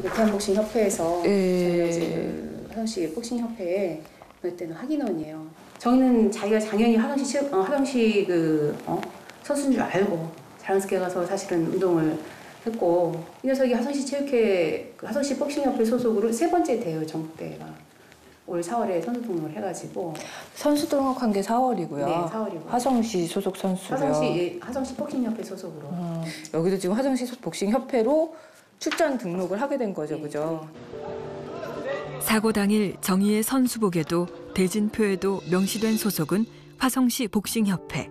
대한복싱협회에서 저희가 이제 화성시 복싱협회에 그때는 학인원이에요. 저희는 자기가 작년에 화성시 선수인 줄 알고 자연스럽게 가서 사실은 운동을 했고, 이 녀석이 화성시 체육회, 화성시 복싱협회 소속으로 3번째 대회예요, 전국대회가. 올 4월에 선수 등록을 해가지고. 선수 등록한 게 4월이고요. 네, 4월이고. 화성시 소속 선수요. 화성시 복싱협회 소속으로. 여기도 지금 화성시 복싱협회로 출전 등록을 하게 된 거죠, 네, 그죠? 사고 당일 정희의 선수복에도 대진표에도 명시된 소속은 화성시 복싱협회.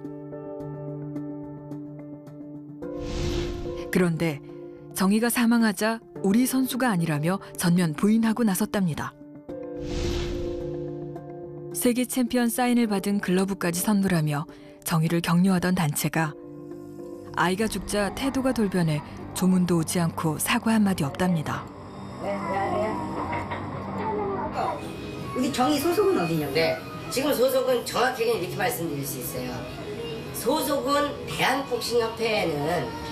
그런데 정희가 사망하자 우리 선수가 아니라며 전면 부인하고 나섰답니다. 세계 챔피언 사인을 받은 글러브까지 선물하며 정희를 격려하던 단체가 아이가 죽자 태도가 돌변해 조문도 오지 않고 사과 한마디 없답니다. 우리 정희 소속은 어디냐고요? 네, 지금 소속은 정확하게 이렇게 말씀드릴 수 있어요. 소속은 대한복싱협회는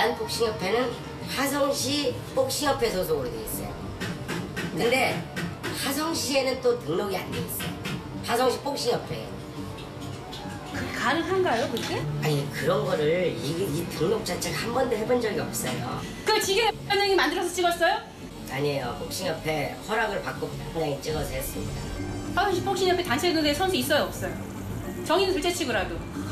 화성시 복싱협회 소속으로 돼 있어요. 근데 화성시에는 또 등록이 안 돼 있어요. 화성시 복싱협회. 그게 가능한가요, 그게? 아니, 그런 거를 이 등록 자체가 한 번도 해본 적이 없어요. 그 지게 반장이 만들어서 찍었어요? 아니에요. 복싱협회 허락을 받고 반장이 찍어서 했습니다. 화성시 복싱협회 단체 등록에 선수 있어요, 없어요? 정의는 둘째 치고라도.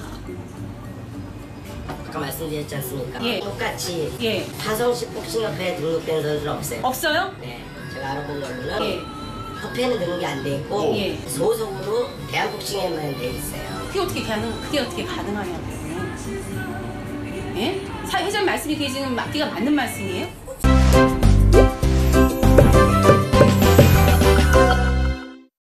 아까 말씀드렸지 않습니까? 예. 똑같이 예. 화성시 복싱협회에 등록된 선수는 없어요. 없어요? 네, 제가 알아본 걸로는 예. 협회는 등록이 안 돼 있고 예. 소속으로 대한복싱에만 돼 있어요. 그게 어떻게 가능하냐고요? 예? 회장 말씀이 그게 지금 앞뒤가 맞는 말씀이에요?